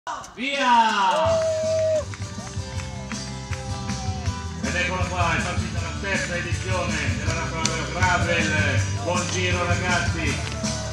Via! Ed eccola qua, è partita la terza edizione della Raffaello Gravel. Buon giro ragazzi!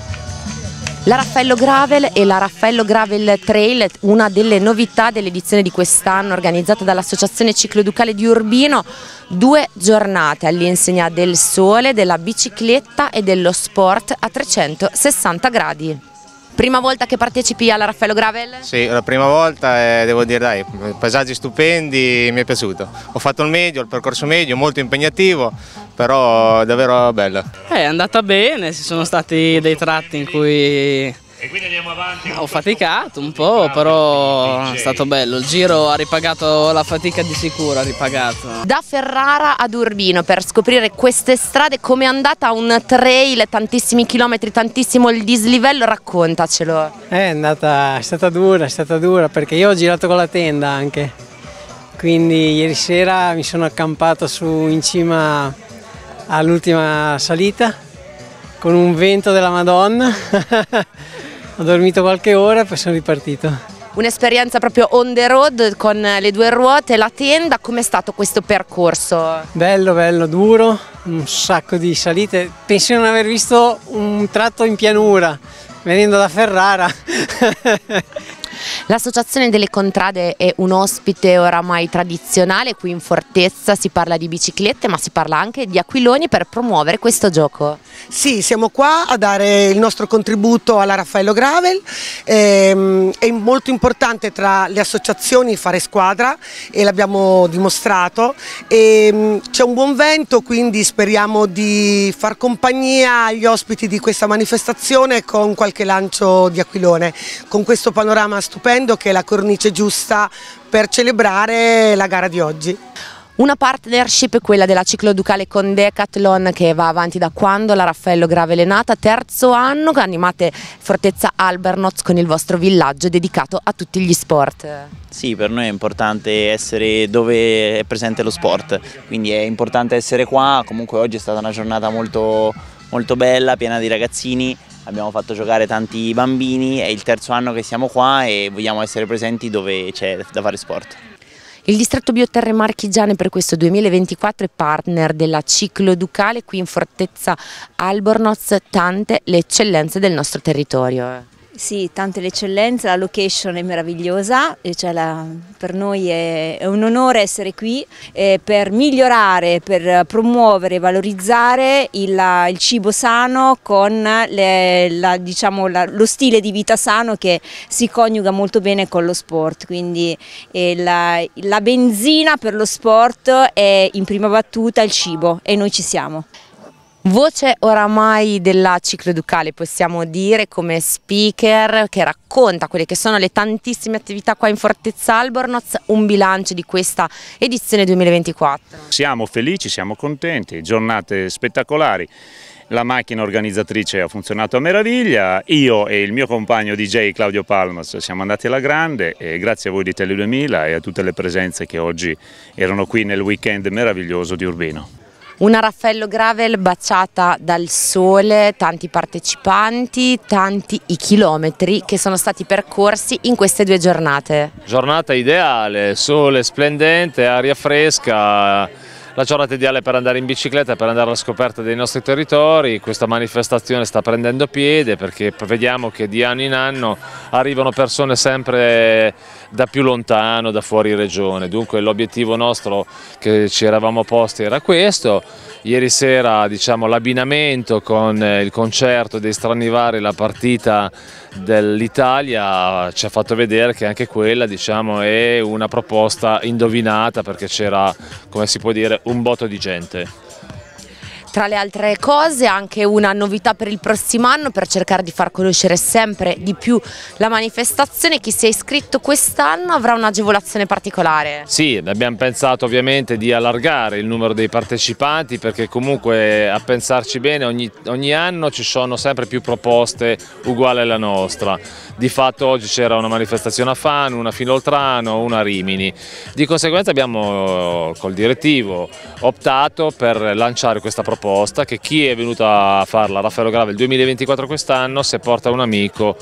La Raffaello Gravel e la Raffaello Gravel Trail, una delle novità dell'edizione di quest'anno organizzata dall'Associazione Cicloducale di Urbino, 2 giornate all'insegna del sole, della bicicletta e dello sport a 360 gradi. Prima volta che partecipi alla Raffaello Gravel? Sì, la prima volta e devo dire dai, paesaggi stupendi, mi è piaciuto. Ho fatto il percorso medio, molto impegnativo, però davvero bello. È andata bene, ci sono stati dei tratti in cui E quindi andiamo avanti. ho faticato un po', però è stato bello. Il giro ha ripagato la fatica di sicuro, ha ripagato. Da Ferrara ad Urbino per scoprire queste strade, come è andata un trail, tantissimi chilometri, tantissimo il dislivello, raccontacelo. È stata dura perché io ho girato con la tenda anche, quindi ieri sera mi sono accampato su in cima all'ultima salita con un vento della Madonna, ho dormito qualche ora e poi sono ripartito. Un'esperienza proprio on the road con le 2 ruote e la tenda, com'è stato questo percorso? Bello, duro, un sacco di salite, penso di non aver visto un tratto in pianura venendo da Ferrara. L'Associazione delle Contrade è un ospite oramai tradizionale, qui in Fortezza si parla di biciclette ma si parla anche di aquiloni per promuovere questo gioco. Sì, siamo qua a dare il nostro contributo alla Raffaello Gravel, è molto importante tra le associazioni fare squadra e l'abbiamo dimostrato, c'è un buon vento, quindi speriamo di far compagnia agli ospiti di questa manifestazione con qualche lancio di aquilone, con questo panorama stupendo che è la cornice giusta per celebrare la gara di oggi. Una partnership è quella della Cicloducale con Decathlon che va avanti da quando la Raffaello Gravel è nata, 3° anno, che animate Fortezza Albernoz con il vostro villaggio dedicato a tutti gli sport. Sì, per noi è importante essere dove è presente lo sport, quindi è importante essere qua. Comunque oggi è stata una giornata molto bella, piena di ragazzini, abbiamo fatto giocare tanti bambini, è il 3° anno che siamo qua e vogliamo essere presenti dove c'è da fare sport. Il distretto Bioterre Marchigiane per questo 2024 è partner della Cicloducale qui in Fortezza Albornoz, tante le eccellenze del nostro territorio. Sì, tante le eccellenze, la location è meravigliosa, per noi è un onore essere qui per migliorare, per promuovere e valorizzare il cibo sano con lo stile di vita sano che si coniuga molto bene con lo sport, quindi la benzina per lo sport è in prima battuta il cibo e noi ci siamo. Voce oramai della Cicloducale, possiamo dire, come speaker che racconta quelle che sono le tantissime attività qua in Fortezza Albornoz, un bilancio di questa edizione 2024. Siamo felici, siamo contenti, giornate spettacolari. La macchina organizzatrice ha funzionato a meraviglia, io e il mio compagno DJ Claudio Palmas siamo andati alla grande e grazie a voi di Tele 2000 e a tutte le presenze che oggi erano qui nel weekend meraviglioso di Urbino. Una Raffaello Gravel baciata dal sole, tanti partecipanti, tanti i chilometri che sono stati percorsi in queste 2 giornate. Giornata ideale, sole splendente, aria fresca, la giornata ideale per andare in bicicletta, per andare alla scoperta dei nostri territori. Questa manifestazione sta prendendo piede perché vediamo che di anno in anno arrivano persone sempre da più lontano, da fuori regione, dunque l'obiettivo nostro che ci eravamo posti era questo. Ieri sera l'abbinamento con il concerto dei Stranivari, la partita dell'Italia ci ha fatto vedere che anche quella è una proposta indovinata perché c'era, come si può dire, un botto di gente. Tra le altre cose anche una novità per il prossimo anno per cercare di far conoscere sempre di più la manifestazione. Chi si è iscritto quest'anno avrà un'agevolazione particolare. Sì, abbiamo pensato ovviamente di allargare il numero dei partecipanti perché comunque a pensarci bene ogni anno ci sono sempre più proposte uguali alla nostra. Di fatto oggi c'era una manifestazione a Fano, una a Finoltrano, una a Rimini. Di conseguenza abbiamo col direttivo optato per lanciare questa proposta che chi è venuto a fare la Raffaello Gravel 2024 quest'anno, se porta un amico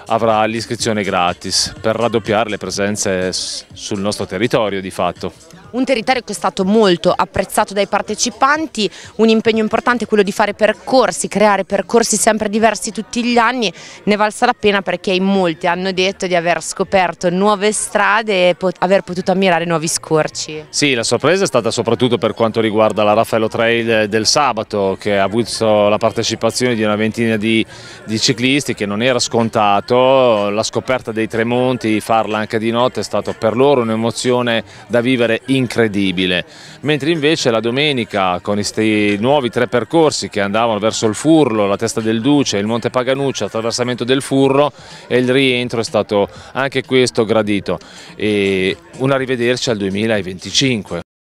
avrà l'iscrizione gratis per raddoppiare le presenze sul nostro territorio di fatto. Un territorio che è stato molto apprezzato dai partecipanti, un impegno importante è quello di fare percorsi, creare percorsi sempre diversi tutti gli anni, ne valsa la pena perché in molti hanno detto di aver scoperto nuove strade e aver potuto ammirare nuovi scorci. Sì, la sorpresa è stata soprattutto per quanto riguarda la Raffaello Trail del sabato, che ha avuto la partecipazione di una ventina di ciclisti, che non era scontato. La scoperta dei Tremonti, farla anche di notte, è stato per loro un'emozione da vivere incredibile, mentre invece la domenica con questi nuovi 3 percorsi che andavano verso il Furlo, la Testa del Duce, il Monte Paganuccia, attraversamento del Furro, e il rientro è stato anche questo gradito, e un arrivederci al 2025.